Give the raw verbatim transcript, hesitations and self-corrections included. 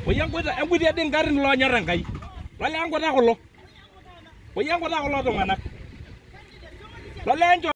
Oyanguita enguitia dii ngarin loonyor Enkai. Lole ang'ota kulo. Oyanguita kulo tung'anak. Lole encho